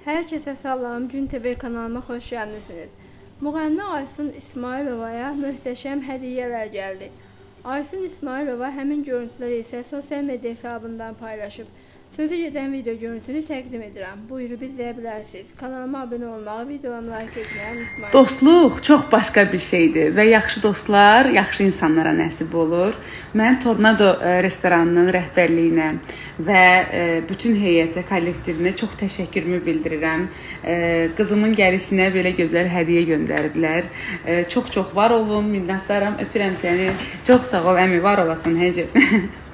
Hər kəsə salam, Gün TV kanalıma xoş gəlmisiniz. Müğənni Aysun İsmayılovaya möhtəşəm hədiyyələr gəldi. Aysun İsmayılova həmin görüntüləri isə sosial media hesabından paylaşıb. Sözü gedən video görüntünü təqdim edirəm. Buyurub izləyə bilərsiniz. Kanalıma abunə olmağı, videolarımı like etməyi unutmayın. Dostluq çox başqa bir şeydir və yaxşı dostlar yaxşı insanlara nəsib olur. Mən Tornado restoranının rəhbərliyinə və bütün heyətə, kollektivinə çox təşəkkürümü bildirirəm. Qızımın gəlişinə belə gözəl hədiyyə göndərdilər. Çox var olun, minnətdaram, öpürəm səni. Çox sağ ol əmi, var olasan, həcə.